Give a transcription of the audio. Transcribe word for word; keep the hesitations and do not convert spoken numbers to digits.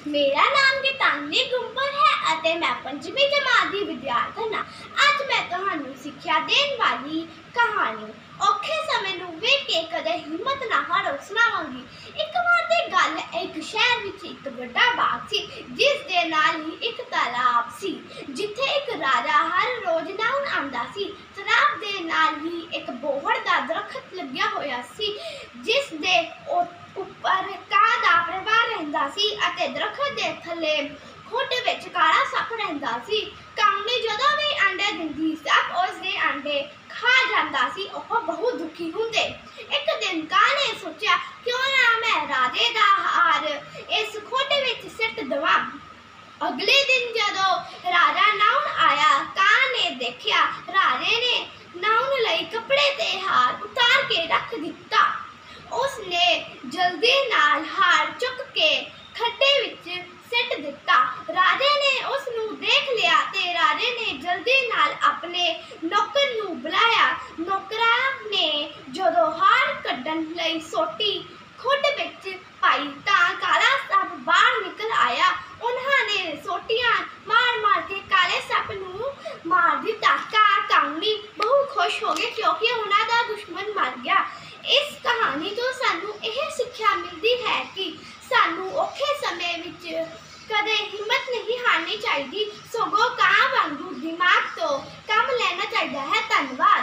मेरा नाम गीतांजलि गुंबर है ਅਤੇ मैं पंचवी जमात की विद्यार्थन हाँ। अज मैं तुहानू सिक्ख्या देण वाली कहानी औखे समय नूं वेख के कदे हिम्मत ना हारो सुणावांगी। एक बार दी गल, एक शहर विच एक वड्डा बाग सी जिस दे नाल ही एक तालाब सी जिथे एक राजा हर रोज नहाउण आंदा सी। तालाब दे नाल ही एक बोहड़ दा दरखत लग्या होया सी जिस दे उपर कां दा परिवार रहिंदा सी अते दरखत दे थल्ले खुड विच काला सप रहिंदा सी। काउनी जदों भी अंडे दिंदी सप उसदे अंडे खा जांदा सी। ओह बहुत दुखी हुंदे। एक दिन कां ने सोचा क्यों ना मैं राजे दा हार इस खुड विच सिट दवां। अगले दिन जदों राजा नहाउण आया, कां ने देखिया राजे ने नहाउण लई कपड़े ते हार उतार के रख दिता। उसने जल्दी नाल हार चुक के खड्डे विच सिट दिता। राजे ने उसनू देख लिया ते राजे ने जल्दी नाल अपने नौकर नू बुलाया। नौकरा ने जदों हार कड्ढण लई सोटी खुड विच पाई तां काला सप बाहर निकल आया। उन्हां ने सोटियां मार मार के काले सप नू मार दिता। कां काउनी बहुत खुश हो गए क्योंकि उन्हां दा दुश्मन मर गया। इस कहानी तो सानू यह सिक्ख्या मिलती है कि सानू औखे समय विच कदे हिम्मत नहीं हारनी चाहिए, सगों कां वांगू दिमाग तो काम लेना चाहिए है। धन्यवाद।